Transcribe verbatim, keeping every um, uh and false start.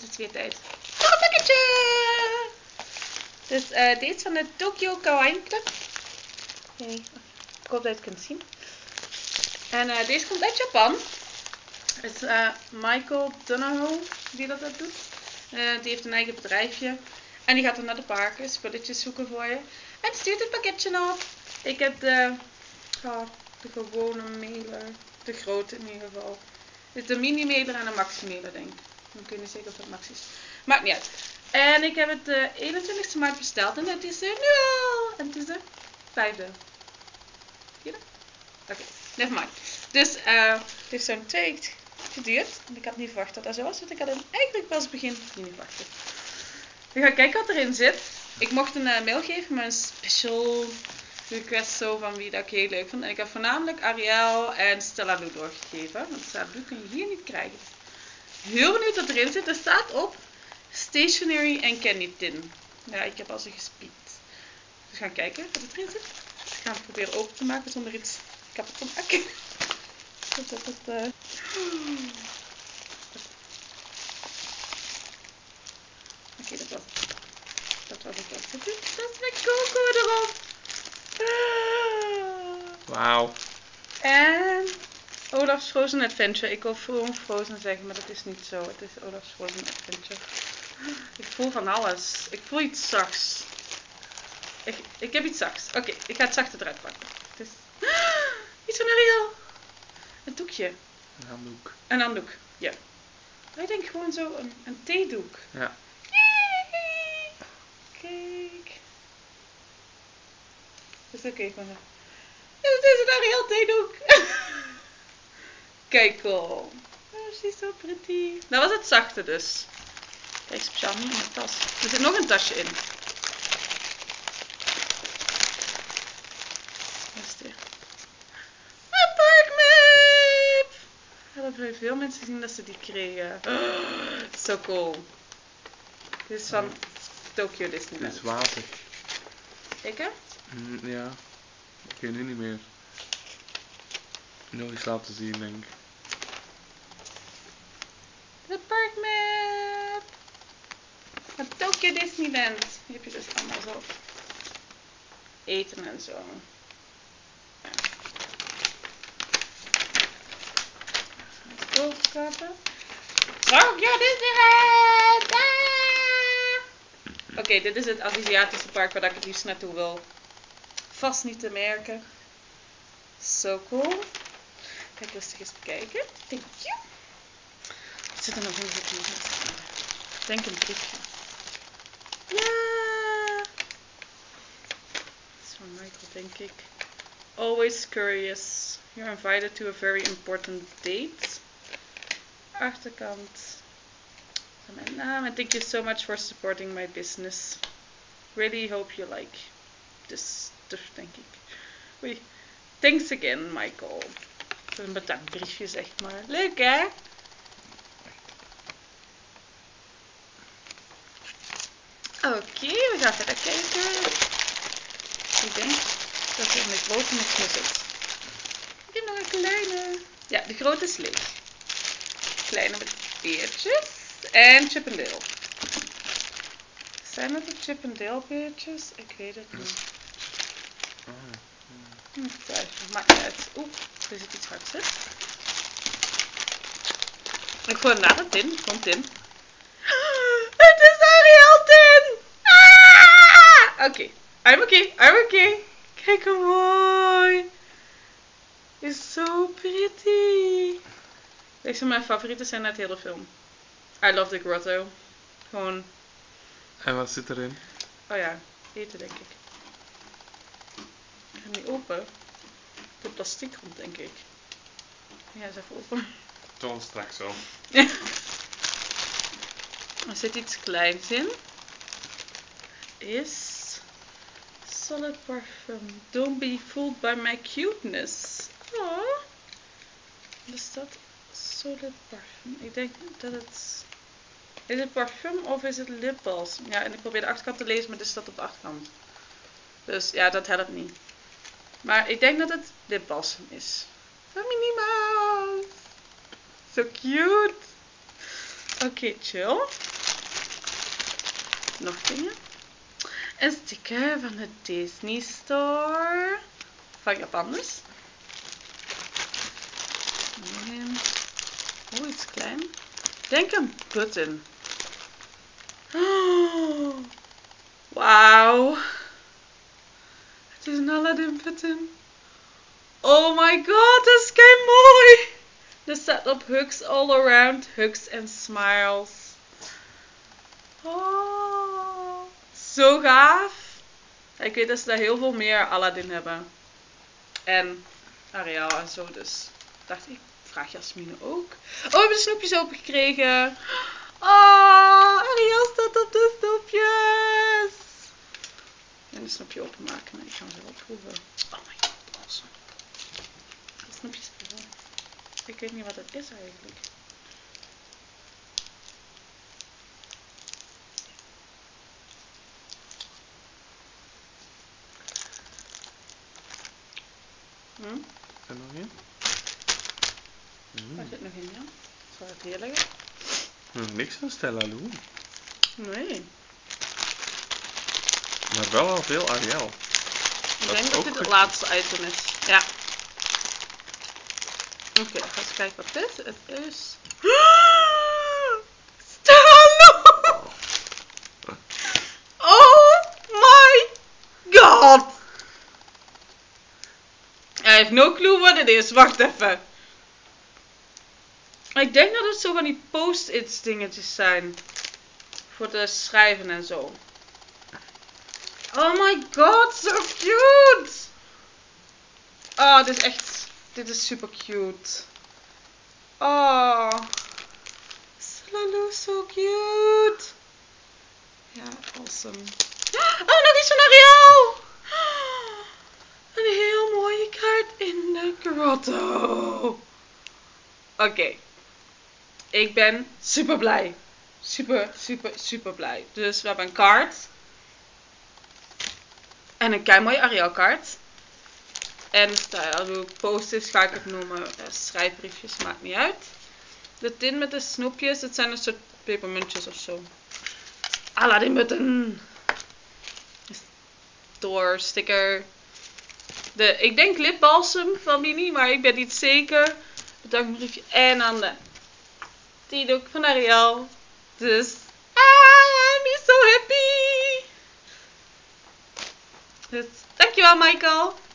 het weer tijd voor een pakketje. Dus uh, deze van de Tokyo Kawaii Club. Okay. Ik hoop dat je het kunt zien. En uh, deze komt uit Japan. Het is uh, Michael Donahoe die dat, dat doet. Uh, die heeft een eigen bedrijfje. En die gaat dan naar de parken spulletjes zoeken voor je. En stuurt het pakketje op. Ik heb de, oh, de gewone mailer. De grote in ieder geval. Dit is de mini mailer en de maxi mailer denk ik. Dan kun je niet zeker of het max is. Maakt niet uit. En ik heb het de eenentwintigste maart besteld. En het is er nu al. En het is de vijfde. Vierde? Oké, okay. Nevermind. Dus uh, het heeft zo'n tijd geduurd. En ik had niet verwacht dat dat zo was. Want ik had hem eigenlijk pas begin niet verwacht. We gaan kijken wat erin zit. Ik mocht een uh, mail geven met een special request zo van wie dat ik heel leuk vond. En ik heb voornamelijk Ariel en Stella Lou doorgegeven. Want Stella Lou kun je hier niet krijgen. Heel benieuwd wat erin zit. Er staat op Stationery en Candy Tin. Ja, ik heb al ze gespied. Dus we gaan kijken wat erin zit. Ik ga hem proberen open te maken zonder iets kapot te maken. Dus dat het... Uh... Oké, okay, dat was het. Dat was het. Dat is, dat is met Coco erop. Wauw. En Olaf's Frozen Adventure. Ik wil gewoon Frozen zeggen, maar dat is niet zo. Het is Olaf's Frozen Adventure. Ik voel van alles. Ik voel iets zachts. Ik, ik heb iets zachts. Oké, okay, ik ga het zachte eruit pakken. Het is... Iets van Ariel. Een doekje. Een handdoek. Een handdoek, ja. Ik denk gewoon zo een, een theedoek. Ja. Yay! Kijk. Dat is oké okay, van. Het is een Ariel theedoek. Kijk al. Oh, she's so pretty. Dat was het zachte dus. Kijk, speciaal niet in mijn tas. Er zit nog een tasje in. Wat is dit? Een parkmap! Ja, dat hebben veel mensen zien dat ze die kregen. Oh, so cool. Dit is van Tokyo Disneyland. Dit is water. Kijk hè? Mm, ja. Ik weet nu niet meer. Nog eens laten zien, denk ik. De parkmap! Van Tokyo Disneyland. Hier heb je dus allemaal zo eten en zo. Ja. Koolkappen. Tokyo Disneyland! Ah! Oké, okay, dit is het Aziatische park waar ik het liefst naartoe wil. Vast niet te merken. Zo cool. Kijk rustig eens bekijken. Thank you. Er zit er nog een goed in. Ik denk een briefje. Ja. Dat is van Michael, denk ik. Always curious. You're invited to a very important date. Achterkant. Mijn naam. And thank you so much for supporting my business. Really hope you like this stuff, denk ik. Oei. Thanks again, Michael. Een bedankbriefje, zeg maar. Leuk, hè? Oké, okay, we gaan verder kijken. Ik denk dat er in de grote niks meer zit. Ik heb nog een kleine. Ja, de grote is leeg. Kleine met beertjes. En Chip 'n Dale. Zijn het de Chip 'n Dale beertjes? Ik weet het niet. Hm, twijfel, maakt niet uit. Oeh, er zit iets hards in. Ik gooi hem naar de tin. Komt in. Het is Ariel tin! Ah! Oké, okay. I'm okay, I'm okay. Kijk hoe mooi. Is zo pretty. Deze zijn mijn favorieten zijn uit de hele film. I love the grotto. Gewoon. En wat zit erin? Oh ja, eten denk ik. Ik ga hem niet open. De plastic rond denk ik. Ja, eens even open. Toch straks zo. Er zit iets kleins in. Is solid parfum. Don't be fooled by my cuteness. Oh. Is dat solid parfum? Ik denk dat het... Is het parfum of is het lipbalsem? Ja, en ik probeer de achterkant te lezen, maar dit staat op de achterkant. Dus ja, dat helpt niet. Maar ik denk dat het lipbalsem is. Van Minnie Mouse. So cute. Oké, okay, chill. nog dingen. Een sticker van de Disney Store. Van Japan dus. Oh, iets klein. Ik denk een button. Oh, wauw. Het is een Aladdin button. Oh my god, dat is kei mooi. Er staat op hugs all around, hugs and smiles. Oh, zo gaaf. Ik weet dat ze daar heel veel meer Aladdin hebben. En Ariel en zo, dus dacht ik, vraag Jasmine ook. Oh, we hebben de snoepjes opengekregen. Oh, Ariel staat op de snoepjes. En een snoepje openmaken. Ik ga ze wel proeven. Oh my god, awesome. De snoepjes proeven. Ik weet niet wat het is eigenlijk. Hm? Er nog in? Waar zit nog in, ja? Zal ik het hier leggen? Nog niks aan Stella Lou. Nee. Maar wel al veel Ariel. Ik Dat denk is dat ook dit het goed. laatste item is. Ja. Oké, okay, ga eens kijken wat dit is. Het is... Stella! Oh my god! Hij heeft no clue wat het is. Wacht even. Ik denk dat het zo van die post-its dingetjes zijn. Voor de schrijven en zo. Oh my god, so cute! Oh, dit is echt... Dit is super cute. Oh. Stella, so cute. Ja, awesome. Oh, nog iets van Ariel! Een heel mooie kaart in de grotto. Oké. Okay. Ik ben super blij. Super, super, super blij. Dus we hebben een kaart. En een kei mooie Ariel kaart. En de post-its ga ik het noemen. Schrijfbriefjes, maakt niet uit. De tin met de snoepjes. Het zijn een soort pepermuntjes of zo. Aladdin button. Door sticker. De, ik denk lipbalsem van Mini, maar ik ben niet zeker. Bedankbriefje. En dan de theedoek van Ariel. Dus, I'm so happy. Dus, dankjewel Michael.